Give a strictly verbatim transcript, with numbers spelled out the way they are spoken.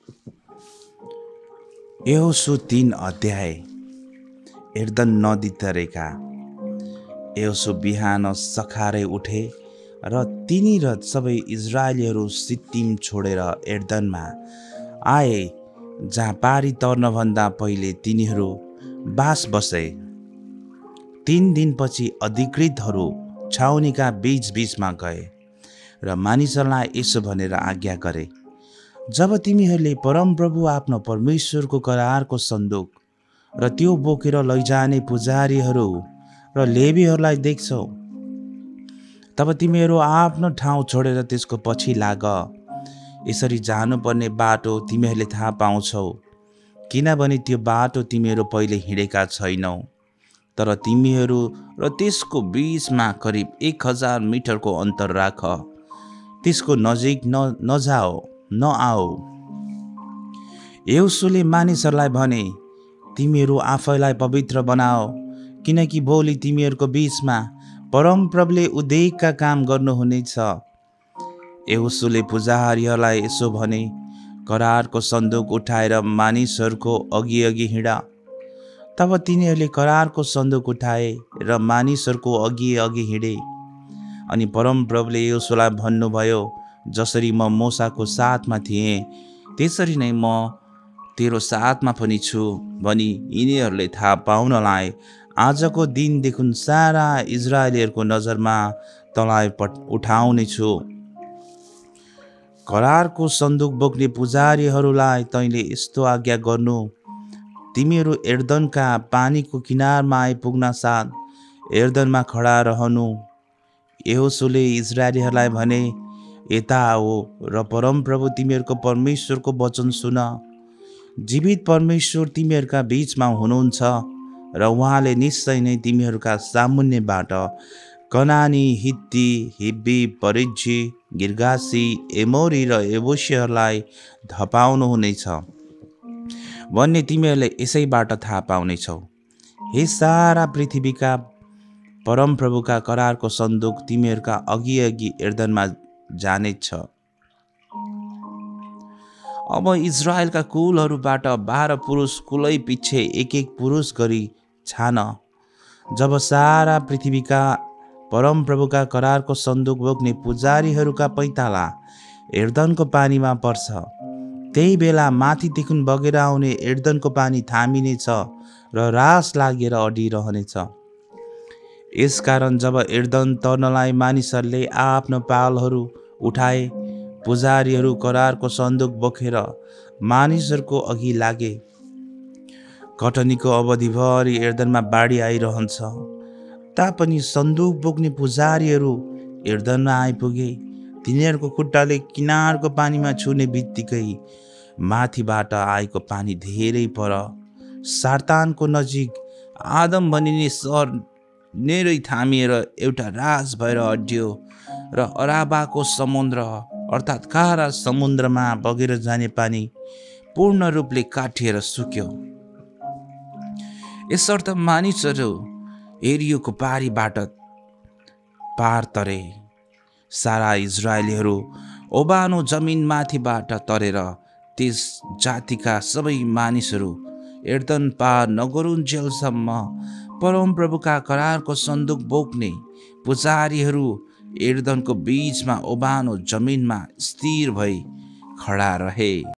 यहोशू तीन अध्याय। एर्दन नदी तरेका। यहोशू बिहान सखारै उठे र तिनी र सबै इजरायलीहरू सित्तिम छोडेर एर्दनमा आए, जहाँ पारी तर्नभन्दा पहिले तिनीहरू बास बसे। तीन दिनपछि अधिकृतहरू छाउनीका बीच बीचमा गए र मानिसहरूलाई यसो भनेर आज्ञा गरे, जब तिमीहरूले परमप्रभु आफ्नो परमेश्वरको करारको सन्दुक र त्यो बोकेर लैजाने पुजारीहरू र लेवीहरूलाई देख्छौ, तब तिमीहरू आफ्नो ठाउँ छोडेर त्यसको पछि लाग। यसरी जानुपर्ने बाटो तिमीहरूले थाहा पाउँछौ, किनभने त्यो बाटो तिमीहरू पहिले हिँडेका छैनौ। तर तिमीहरू र त्यसको बीचमा करिब एक हजार मिटरको अन्तर राख, त्यसको नजिक न नजाओ नआओ। यहोशूले मानिसहरूलाई भने, तिमीहरू आफैलाई पवित्र बनाओ, किनकि भोलि तिमीहरूको बीचमा परमप्रभुले उद्धारका काम गर्नुहुनेछ। यहोशूले पुजारीहरूलाई यसो भने, करारको सन्दुक उठाएर मानिसहरूको अघि अघि हिँड। तब तिनीहरूले करारको सन्दुक उठाए र मानिसहरूको अघि अघि हिँडे। अनि परमप्रभुले यहोशूलाई भन्नुभयो, जसरी म मूसाको साथमा थिएँ, त्यसरी नै म तेरो साथमा पनि छु भनी यिनीहरूले थाहा पाउनलाई आजको दिनदेखि सारा इजरायलीहरूको नजरमा तँलाई पट उठाउने छु। करारको सन्दुक बोक्ने पुजारीहरूलाई तैँले यस्तो आज्ञा गर्नु, तिमीहरू एर्दनका पानीको किनारमा आइपुग्न साथ एर्दनमा खडा रहनु। यहोशूले इजरायलीहरूलाई भने, यता आओ र परमप्रभु तिमीहरूको परमेश्वरको वचन सुन। जीवित परमेश्वर तिमीहरूका बीचमा हुनुहुन्छ र उहाँले निश्चय नै तिमीहरूका सामुन्नेबाट कनानी, हित्ती, हिब्बी, परिज्जी, गिर्गासी, एमोरी र यबुसीहरूलाई धपाउनुहुनेछ भन्ने तिमीहरूले यसैबाट थाहा पाउनेछौ। हे सारा पृथ्वीका परमप्रभुका करारको सन्दुक तिमीहरूका अघि अघि एर्दनमा जानेछ। अब इजरायलका कुलहरूबाट बाह्र पुरुष कुलै पिच्छे एक एक पुरुष गरी छान। जब सारा पृथ्वीका परमप्रभुका करारको सन्दुक बोक्ने पुजारीहरूका पैताला एर्दनको पानीमा पर्छ, त्यही बेला माथिदेखि बगेर आउने एर्दनको पानी थामिनेछ र रास लागेर अडिरहनेछ। यसकारण जब एर्दन तर्नलाई मानिसहरूले आफ्नो पालहरू उठाए, पुजारीहरू करारको सन्दुक बोकेर मानिसहरूको अघि लागे। कटनीको अवधिभरि एर्दनमा बाढी आइरहन्छ, तापनि सन्दुक बोक्ने पुजारीहरू एर्दनमा आइपुगे। तिनीहरूको खुट्टाले किनारको पानीमा छुने बित्तिकै माथिबाट आएको पानी धेरै पर सार्तानको नजिक आदम भनिने सहर नेरै थामिएर एउटा राज भएर अड्यो र अराबाको समुद्र अर्थात् खारा समुद्रमा बगेर जाने पानी पूर्ण रूपले काटिएर सुक्यो। यसर्थ मानिसहरू एरियोको पारीबाट पार तरे। सारा इजरायलीहरू ओबानो जमिनमाथिबाट तरेर त्यस जातिका सबै मानिसहरू एर्दन पार नगरुन्जेलसम्म परमप्रभुका करारको सन्दुक बोक्ने पुजारीहरू एर्दनको बीचमा ओबानो जमिनमा स्थिर भई खडा रहे।